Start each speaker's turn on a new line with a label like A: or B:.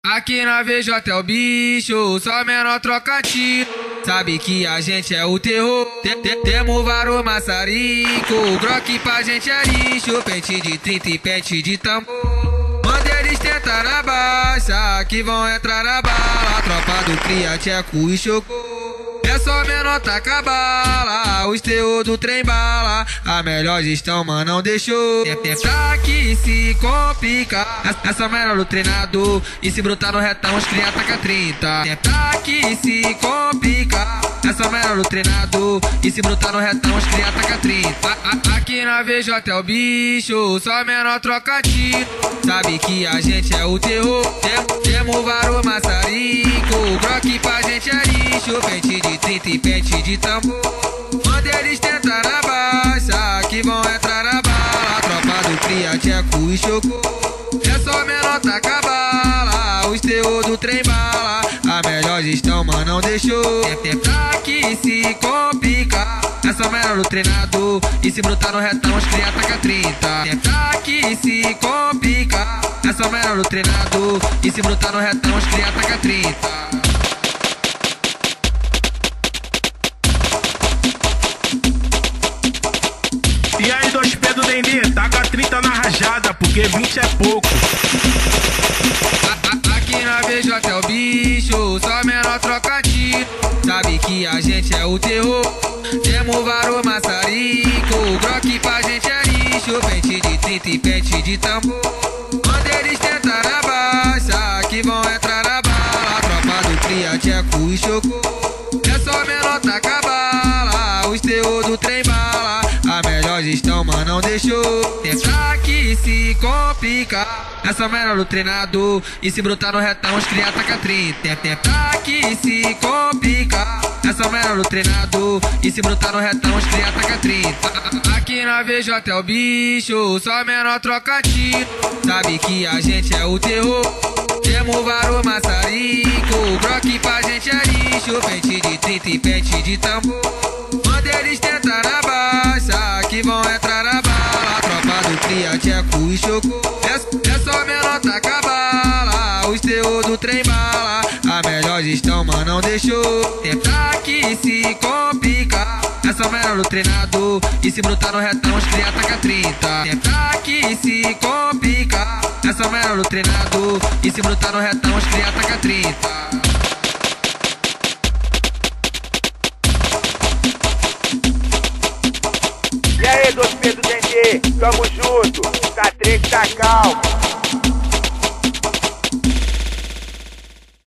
A: Aqui na VJ é o bicho, só menor troca tiro. Sabe que a gente é o terror. Temos vários maçarico, Glock pra gente é lixo. Pente de 30 e pente de tambor. Manda eles tentar na baixa, que vão entrar na bala. Tropa do cria, tcheco e chocou. É só menor taca bala, os teor do trem bala. A melhor gestão, mas não deixou. Tentar que se complica. Essa menor do treinador. E se brotar no retão, os cria taca 30. Tentar que se complica. Essa menor do treinador. E se brotar no retão, os cria taca 30. Aqui na VJ é o bicho, só menor troca tiro. Sabe que a gente é o terror. Temos vários maçarico, Glock pra gente é lixo. Pente de 30 e pente de tambor. Manda eles tentar na baixa, que vão entrar na bala. Tropa do cria, tcheco e chocou. É só menor taca bala, os teor do trem bala. A melhor gestão, mas não deixou. Tentar que se complica. Essa menor do treinador. E se brotar no retão, os cria taca 30. Tentar que se complica. Essa menor do treinador. E se brotar no retão, os cria taca 30.
B: E aí, 2P do Dendê, taca 30 na rajada, porque 20 é pouco.
A: Aqui na VJ é o bicho, só menor troca tiro. Sabe que a gente é o terror. Temos vários maçarico, Glock pra gente é lixo. Pente de 30 e pente de tambor. Manda eles tentar na baixa, que vão entrar na bala. Tropa do cria, tcheco e chocou. É só menor taca bala, os teor do trem bala. A melhor gestão, mas não deixou. Tentar que se complica. Essa menor do treinador. E se brotar no retão, os cria taca 30. Tentar que se complica. Essa menor do treinador. E se brotar no retão, os cria taca 30. Aqui na VJ é o bicho, só menor troca tiro. Sabe que a gente é o terror. Temos vários maçarico, Glock pra gente é lixo. Pente de 30 e pente de tambor. Manda eles tentar na baixa, que vão entrar na bala. Tropa do cria, tcheco e chocou. É só menor taca bala, os teor do trem bala. A melhor gestão, mas não deixou. Tentar que se complica. Essa menor do treinador. E se brotar no retão, os cria taca 30. Tentar que se complica. Essa menor do treinador. E se brotar no retão, os cria taca 30.
C: E aí, 2P do Dendê, tamo junto, tá 3, tá calmo.